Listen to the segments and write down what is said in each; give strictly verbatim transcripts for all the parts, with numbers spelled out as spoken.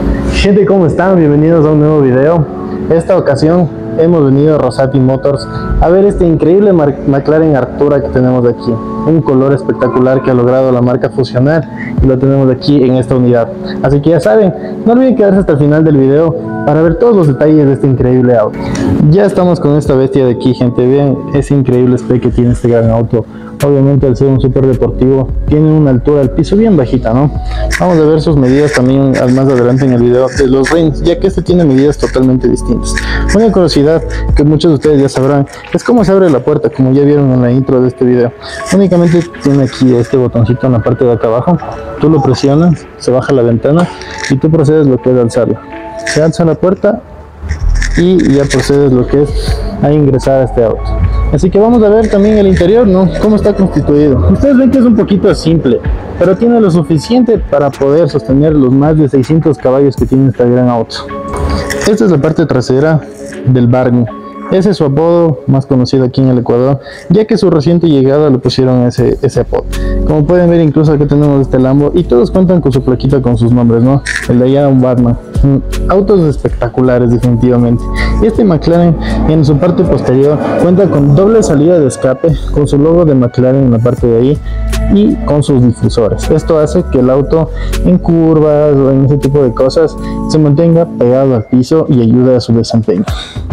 Gente, ¿cómo están? Bienvenidos a un nuevo video. Esta ocasión hemos venido a Rosati Motors a ver este increíble McLaren Artura que tenemos aquí. Un color espectacular que ha logrado la marca fusionar y lo tenemos aquí en esta unidad. Así que ya saben, no olviden quedarse hasta el final del video para ver todos los detalles de este increíble auto. Ya estamos con esta bestia de aquí, gente. Vean ese increíble spec que tiene este gran auto. Obviamente, al ser un super deportivo, tiene una altura del piso bien bajita, ¿no? Vamos a ver sus medidas también más adelante en el video de los rines, ya que este tiene medidas totalmente distintas. Una curiosidad que muchos de ustedes ya sabrán es cómo se abre la puerta, como ya vieron en la intro de este video. Únicamente tiene aquí este botoncito en la parte de acá abajo. Tú lo presionas, se baja la ventana y tú procedes lo que es alzarla. Se alza la puerta y ya procedes lo que es a ingresar a este auto. Así que vamos a ver también el interior, ¿no? Cómo está constituido. Ustedes ven que es un poquito simple, pero tiene lo suficiente para poder sostener los más de seiscientos caballos que tiene este gran auto. Esta es la parte trasera del Barney. Ese es su apodo más conocido aquí en el Ecuador, ya que su reciente llegada le pusieron ese, ese apodo. Como pueden ver, incluso aquí tenemos este Lambo y todos cuentan con su plaquita con sus nombres, ¿no? El de allá, un Batman. Autos espectaculares, definitivamente. Este McLaren en su parte posterior cuenta con doble salida de escape, con su logo de McLaren en la parte de ahí y con sus difusores. Esto hace que el auto en curvas o en ese tipo de cosas se mantenga pegado al piso y ayuda a su desempeño.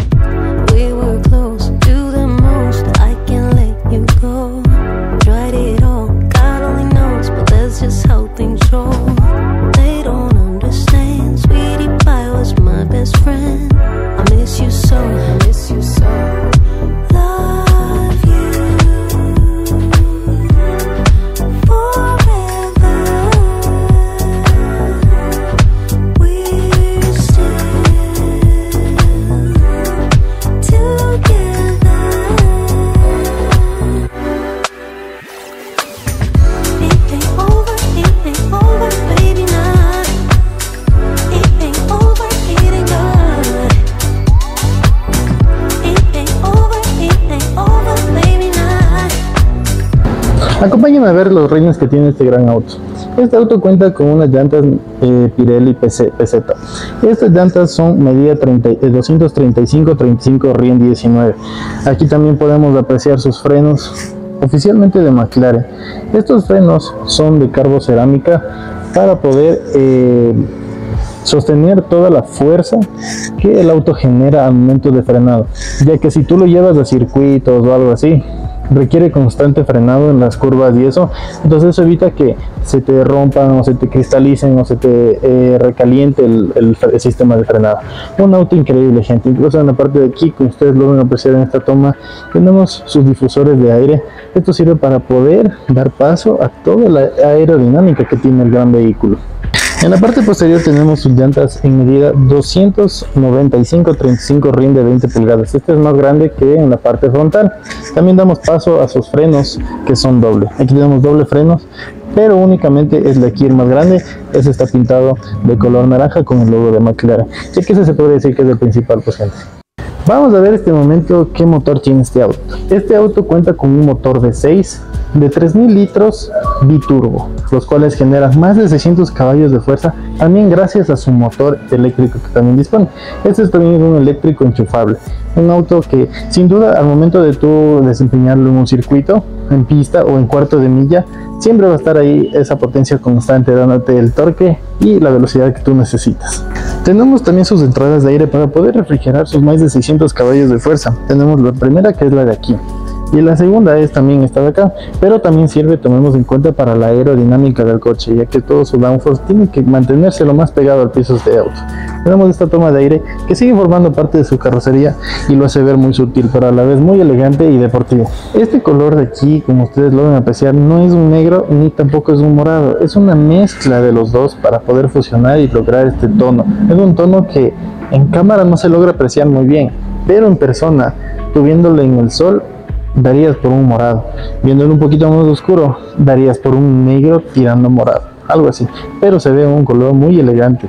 Acompáñenme a ver los rines que tiene este gran auto. Este auto cuenta con unas llantas eh, Pirelli P Z. Estas llantas son medida doscientos treinta y cinco treinta y cinco R I N diecinueve. Aquí también podemos apreciar sus frenos oficialmente de McLaren. Estos frenos son de carbocerámica para poder eh, sostener toda la fuerza que el auto genera al momento de frenado, ya que si tú lo llevas a circuitos o algo así, requiere constante frenado en las curvas y eso, entonces eso evita que se te rompan o se te cristalicen o se te eh, recaliente el, el, el sistema de frenado. Un auto increíble, gente. Incluso en la parte de aquí, como ustedes lo van a apreciar en esta toma, tenemos sus difusores de aire. Esto sirve para poder dar paso a toda la aerodinámica que tiene el gran vehículo. En la parte posterior tenemos sus llantas en medida doscientos noventa y cinco treinta y cinco R I N de veinte pulgadas. Este es más grande que en la parte frontal. También damos paso a sus frenos, que son doble. Aquí tenemos doble frenos, pero únicamente es de aquí el más grande. Ese está pintado de color naranja con el logo de McLaren. Ya que ese se puede decir que es el principal, pues, gente. Vamos a ver este momento qué motor tiene este auto. Este auto cuenta con un motor de seis de tres mil litros biturbo, los cuales generan más de seiscientos caballos de fuerza, también gracias a su motor eléctrico que también dispone. Este es también un eléctrico enchufable, un auto que sin duda al momento de tú desempeñarlo en un circuito, en pista o en cuarto de milla, siempre va a estar ahí esa potencia constante dándote el torque y la velocidad que tú necesitas. Tenemos también sus entradas de aire para poder refrigerar sus más de seiscientos caballos de fuerza. Tenemos la primera, que es la de aquí, y la segunda es también esta de acá, pero también sirve, tomemos en cuenta, para la aerodinámica del coche, ya que todo su downforce tiene que mantenerse lo más pegado al piso de este auto. Tenemos esta toma de aire que sigue formando parte de su carrocería y lo hace ver muy sutil, pero a la vez muy elegante y deportivo. Este color de aquí, como ustedes logran apreciar, no es un negro ni tampoco es un morado, es una mezcla de los dos para poder fusionar y lograr este tono. Es un tono que en cámara no se logra apreciar muy bien, pero en persona, tú viéndolo en el sol, darías por un morado. Viéndolo un poquito más oscuro, darías por un negro tirando morado, algo así, pero se ve un color muy elegante.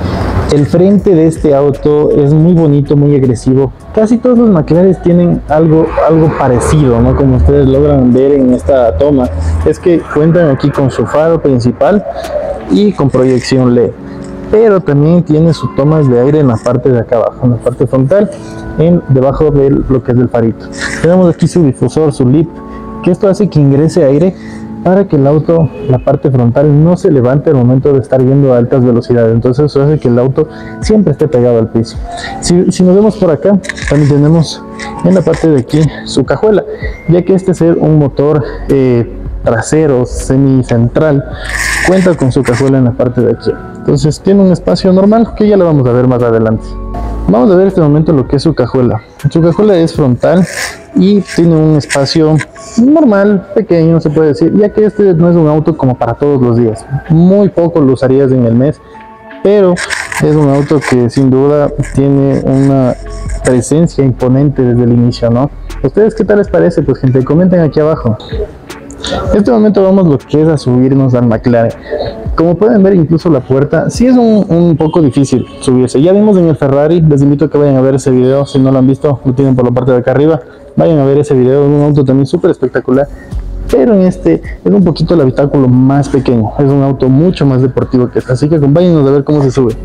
El frente de este auto es muy bonito, muy agresivo. Casi todos los McLaren tienen algo, algo parecido, ¿no? Como ustedes logran ver en esta toma, es que cuentan aquí con su faro principal y con proyección L E D. pero también tiene sus tomas de aire en la parte de acá abajo, en la parte frontal, en debajo de lo que es del farito. Tenemos aquí su difusor, su lip, que esto hace que ingrese aire para que el auto, la parte frontal, no se levante al momento de estar yendo a altas velocidades. Entonces eso hace que el auto siempre esté pegado al piso. Si, si nos vemos por acá, también tenemos en la parte de aquí su cajuela, ya que este es un motor eh, trasero semicentral, cuenta con su cajuela en la parte de aquí. Entonces tiene un espacio normal que ya lo vamos a ver más adelante. Vamos a ver en este momento lo que es su cajuela. Su cajuela es frontal y tiene un espacio normal, pequeño se puede decir, ya que este no es un auto como para todos los días. Muy poco lo usarías en el mes, pero es un auto que sin duda tiene una presencia imponente desde el inicio, ¿no? ¿Ustedes qué tal les parece? Pues gente, comenten aquí abajo. En este momento vamos lo que es a subirnos al McLaren. Como pueden ver, incluso la puerta sí es un, un poco difícil subirse. Ya vimos en el Ferrari, les invito a que vayan a ver ese video. Si no lo han visto, lo tienen por la parte de acá arriba. Vayan a ver ese video, es un auto también súper espectacular. Pero en este es un poquito el habitáculo más pequeño. Es un auto mucho más deportivo que este. Así que acompáñenos a ver cómo se sube.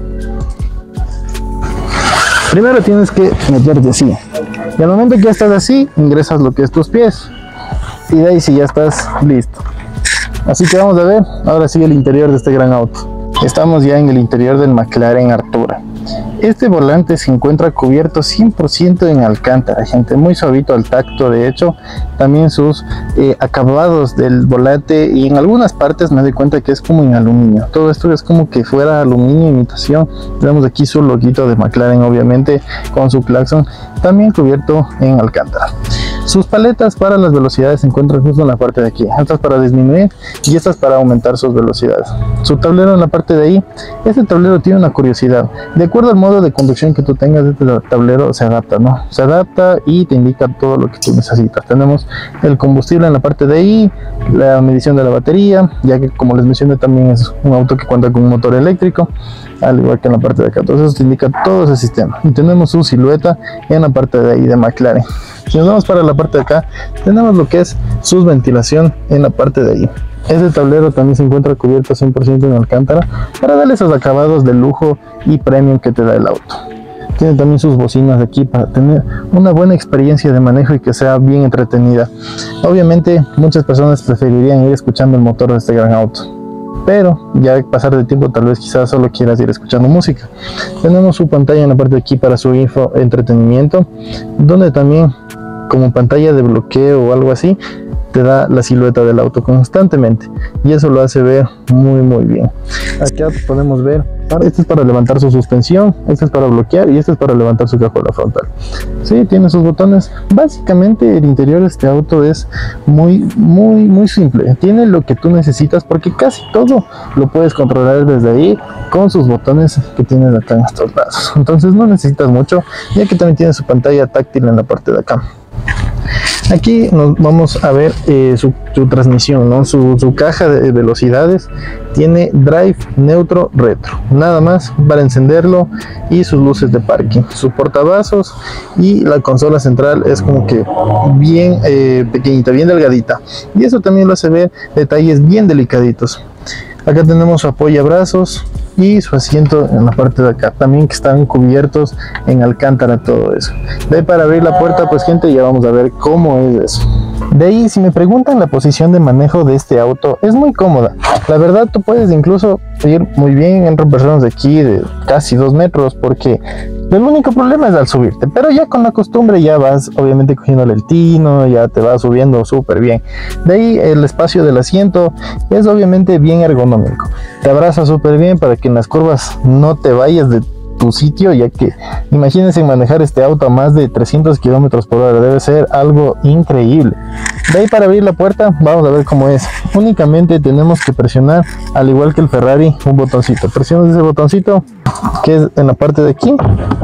Primero tienes que meterte así. Y al momento que ya estás así, ingresas lo que es tus pies. Y de ahí sí ya estás listo. Así que vamos a ver ahora sí el interior de este gran auto. Estamos ya en el interior del McLaren Artura. Este volante se encuentra cubierto cien por ciento en alcántara, gente, muy suavito al tacto. De hecho, también sus eh, acabados del volante, y en algunas partes me doy cuenta que es como en aluminio. Todo esto es como que fuera aluminio imitación. Tenemos aquí su loguito de McLaren, obviamente, con su claxon, también cubierto en alcántara. Sus paletas para las velocidades se encuentran justo en la parte de aquí. Estas para disminuir y estas para aumentar sus velocidades. Su tablero en la parte de ahí. Este tablero tiene una curiosidad. De acuerdo al modo de conducción que tú tengas, este tablero se adapta, ¿no? Se adapta y te indica todo lo que tú necesitas. Tenemos el combustible en la parte de ahí, la medición de la batería, ya que como les mencioné también es un auto que cuenta con un motor eléctrico, al igual que en la parte de acá. Entonces eso te indica todo ese sistema. Y tenemos su silueta en la parte de ahí de McLaren. Si nos vamos para la parte de acá, tenemos lo que es su ventilación en la parte de ahí. Este tablero también se encuentra cubierto cien por ciento en alcántara para darle esos acabados de lujo y premium que te da el auto. Tiene también sus bocinas aquí para tener una buena experiencia de manejo y que sea bien entretenida. Obviamente muchas personas preferirían ir escuchando el motor de este gran auto, pero ya al pasar del tiempo tal vez quizás solo quieras ir escuchando música. Tenemos su pantalla en la parte de aquí para su info entretenimiento, donde también como pantalla de bloqueo o algo así te da la silueta del auto constantemente, y eso lo hace ver muy muy bien. Acá podemos ver, este es para levantar su suspensión, este es para bloquear y este es para levantar su cajuela frontal. Sí, tiene sus botones. Básicamente el interior de este auto es muy muy muy simple. Tiene lo que tú necesitas porque casi todo lo puedes controlar desde ahí con sus botones que tienes acá en estos lados. Entonces no necesitas mucho, ya que también tiene su pantalla táctil en la parte de acá. Aquí nos vamos a ver eh, su, su transmisión, ¿no? Su, su caja de velocidades tiene drive, neutro, retro, nada más para encenderlo, y sus luces de parking, su portavasos, y la consola central es como que bien eh, pequeñita, bien delgadita, y eso también lo hace ver detalles bien delicaditos. Acá tenemos su apoyabrazos y su asiento en la parte de acá también, que están cubiertos en alcántara, todo eso. De ahí para abrir la puerta, pues gente, ya vamos a ver cómo es eso. De ahí, si me preguntan la posición de manejo de este auto, es muy cómoda. La verdad, tú puedes incluso ir muy bien entre personas de aquí de casi dos metros, porque el único problema es al subirte, pero ya con la costumbre ya vas obviamente cogiéndole el tino, ya te vas subiendo súper bien. De ahí el espacio del asiento es obviamente bien ergonómico, te abraza súper bien para que en las curvas no te vayas de tu sitio, ya que imagínense manejar este auto a más de trescientos kilómetros por hora, debe ser algo increíble. De ahí para abrir la puerta, vamos a ver cómo es. Únicamente tenemos que presionar, al igual que el Ferrari, un botoncito. Presionas ese botoncito que es en la parte de aquí,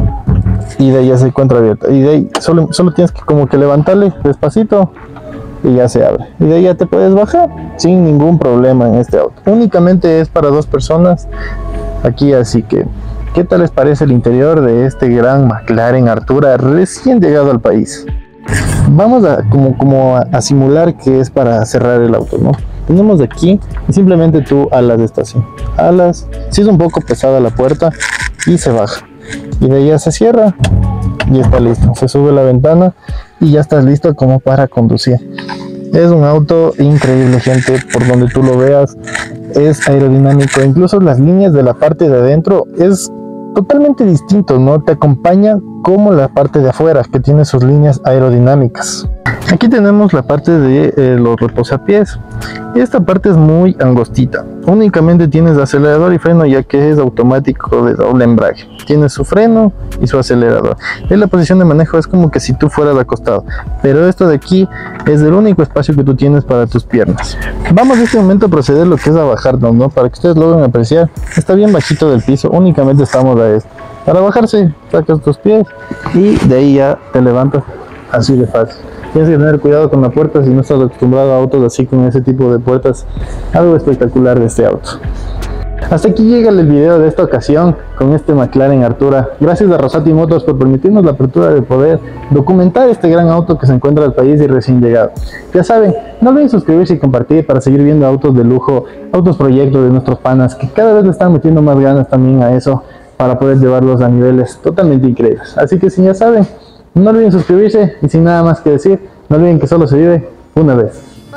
y de ahí ya se encuentra abierta, y de ahí solo, solo tienes que como que levantarle despacito y ya se abre, y de ahí ya te puedes bajar sin ningún problema en este auto. Únicamente es para dos personas aquí, así que ¿qué tal les parece el interior de este gran McLaren Artura recién llegado al país? Vamos a como, como a, a simular que es para cerrar el auto, ¿no? tenemos aquí y simplemente tú alas esta así, alas, si es un poco pesada la puerta y se baja y de ahí ya se cierra y está listo, se sube la ventana y ya estás listo como para conducir. Es un auto increíble, gente, por donde tú lo veas es aerodinámico, incluso las líneas de la parte de adentro es totalmente distinto, ¿no? Te acompaña como la parte de afuera que tiene sus líneas aerodinámicas. Aquí tenemos la parte de eh, los reposapiés. Esta parte es muy angostita. Únicamente tienes acelerador y freno, ya que es automático de doble embrague. Tienes su freno y su acelerador. En la posición de manejo es como que si tú fueras acostado. Pero esto de aquí es el único espacio que tú tienes para tus piernas. Vamos en este momento a proceder lo que es a bajarnos, ¿no? Para que ustedes logren apreciar. Está bien bajito del piso. Únicamente estamos a esto. Para bajarse, sacas tus pies y de ahí ya te levantas así de fácil. Tienes que tener cuidado con la puerta si no estás acostumbrado a autos así con ese tipo de puertas. Algo espectacular de este auto. Hasta aquí llega el video de esta ocasión con este McLaren Artura. Gracias a Rosati Motors por permitirnos la apertura de poder documentar este gran auto que se encuentra al país y recién llegado. Ya saben, no olviden suscribirse y compartir para seguir viendo autos de lujo, autos proyectos de nuestros panas que cada vez le están metiendo más ganas también a eso para poder llevarlos a niveles totalmente increíbles. Así que si ya saben, no olviden suscribirse y sin nada más que decir, no olviden que solo se vive una vez.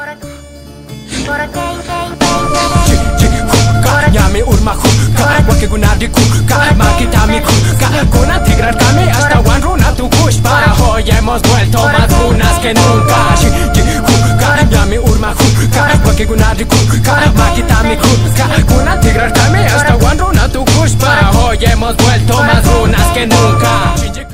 Nyami urma kuka, wake gunadi kuka, makitami kuka, kuna tigrar kami hasta one runa tu kushpa. Hoy hemos vuelto más runas que nunca. Kuka, nyami urma kuka, wake gunadi kuka, makitami kuka, kuna tigrar kami hasta one runa tu kushpa. Hoy hemos vuelto más runas que nunca.